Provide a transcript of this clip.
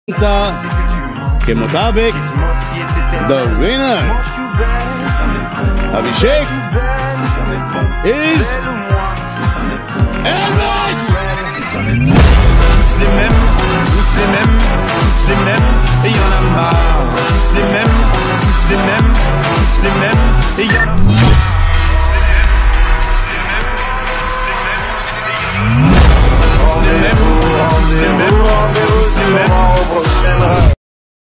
के मुताबिक the winner Abhishek is ELVISH. Tous les mêmes, tous les mêmes, tous les mêmes, et y'en a marre. Tous les mêmes, tous les mêmes, tous les mêmes, et y'en a marre.